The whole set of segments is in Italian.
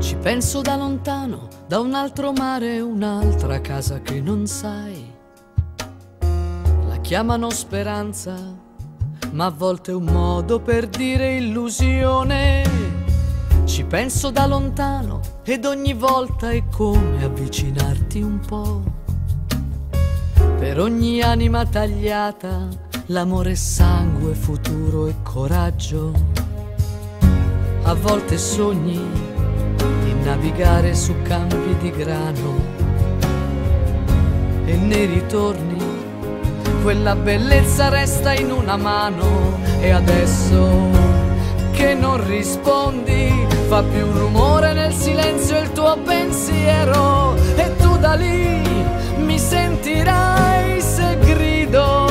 Ci penso da lontano, da un altro mare, un'altra casa che non sai. La chiamano speranza, ma a volte è un modo per dire illusione. Ci penso da lontano ed ogni volta è come avvicinarti un po'. Per ogni anima tagliata, l'amore è sangue, futuro e coraggio. A volte sogni di navigare su campi di grano e nei ritorni quella bellezza resta in una mano. E adesso che non rispondi, fa più rumore nel silenzio il tuo pensiero. E tu da lì mi sentirai se grido.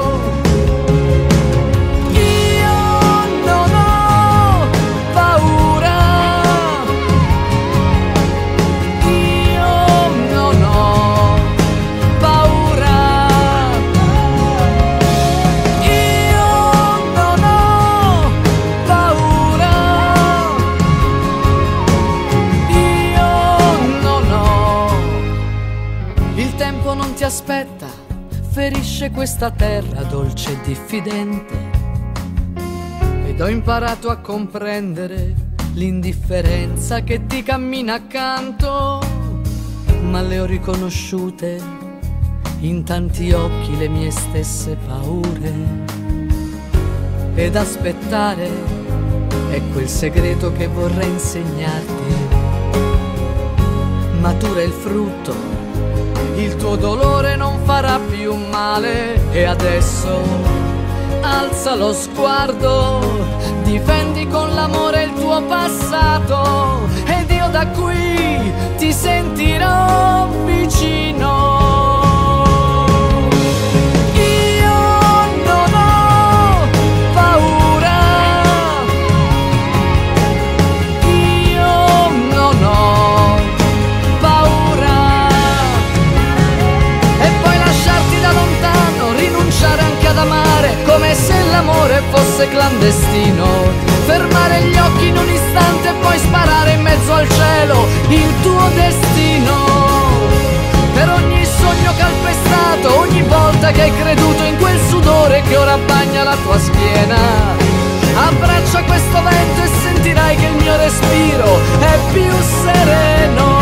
Non ti aspetta, ferisce questa terra dolce e diffidente. Ed ho imparato a comprendere l'indifferenza che ti cammina accanto, ma le ho riconosciute in tanti occhi le mie stesse paure. Ed aspettare è quel segreto che vorrei insegnarti. Matura il frutto, il tuo dolore non farà più male. E adesso alza lo sguardo, difendi con l'amore il tuo passato. Ed io da qui ti sentirò vicino. Come se l'amore fosse clandestino, fermare gli occhi in un istante e poi sparare in mezzo al cielo il tuo destino. Per ogni sogno calpestato, ogni volta che hai creduto in quel sudore che ora bagna la tua schiena, abbraccia questo vento e sentirai che il mio respiro è più sereno.